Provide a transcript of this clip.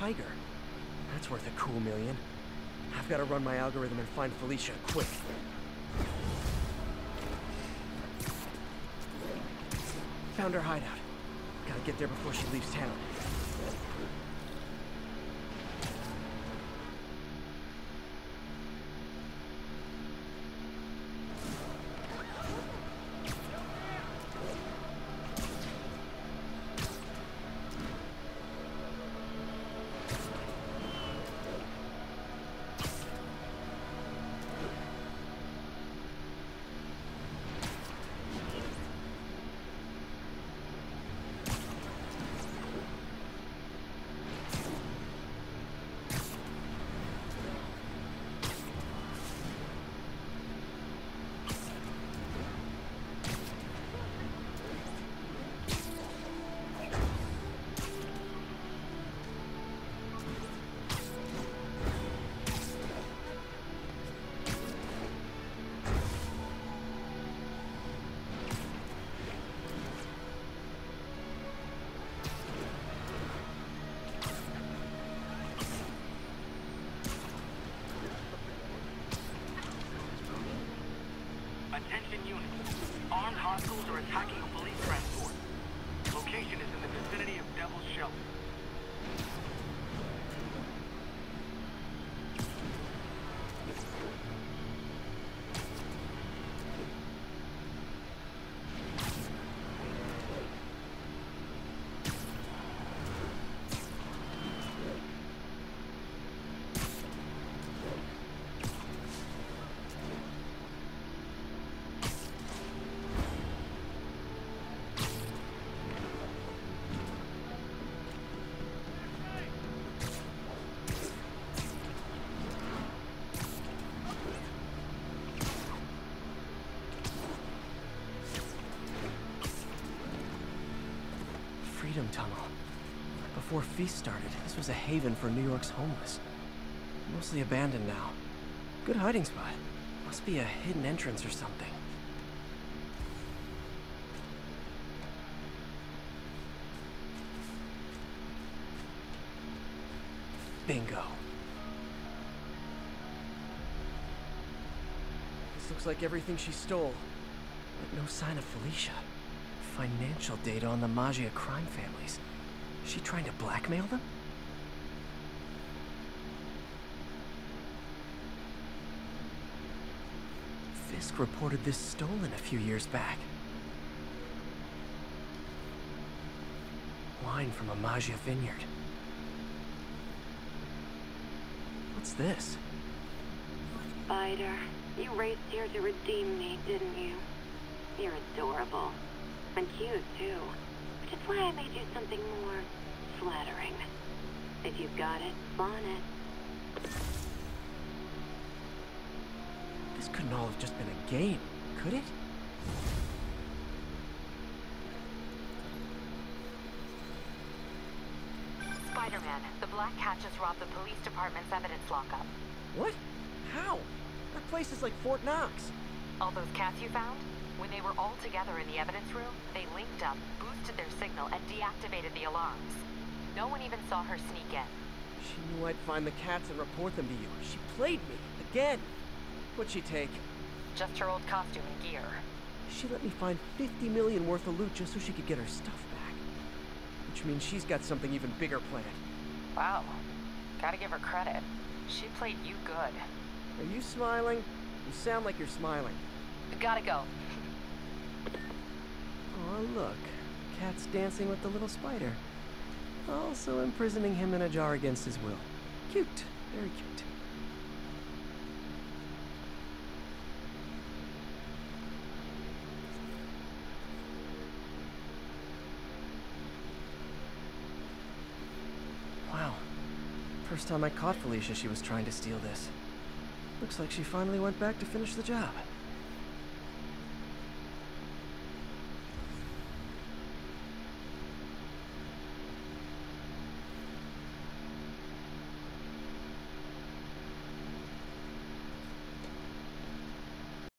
tiger. That's worth a cool million. I've got to run my algorithm and find Felicia, quick. Found her hideout. Gotta get there before she leaves town. Attention units. Armed hostiles are attacking a police transport. Location is in the vicinity of Devil's Shelter. Freedom Tunnel. Before Feast started, this was a haven for New York's homeless. Mostly abandoned now. Good hiding spot. Must be a hidden entrance or something. Bingo. This looks like everything she stole. But no sign of Felicia. Financial data on the Maggia crime families. Is she trying to blackmail them? Fisk reported this stolen a few years back. Wine from a Maggia vineyard. What's this? Spider, you raced here to redeem me, didn't you? You're adorable. And cute, too. Which is why I made you something more flattering. If you've got it, flaunt it. This couldn't all have just been a game, could it? Spider-Man, the Black Cat just robbed the police department's evidence lockup. What? How? That place is like Fort Knox. All those cats you found? When they were all together in the evidence room, they linked up, boosted their signal, and deactivated the alarms. No one even saw her sneak in. She knew I'd find the cats and report them to you. She played me, again. What'd she take? Just her old costume and gear. She let me find 50 million worth of loot just so she could get her stuff back. Which means she's got something even bigger planned. Wow. Gotta give her credit. She played you good. Are you smiling? You sound like you're smiling. Gotta go. Oh, look. Cat's dancing with the little spider. Also imprisoning him in a jar against his will. Cute. Very cute. Wow. First time I caught Felicia, she was trying to steal this. Looks like she finally went back to finish the job.